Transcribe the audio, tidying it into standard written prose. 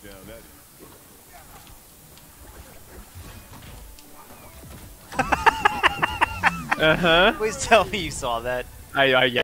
Uh-huh. Please tell me you saw that. Yeah.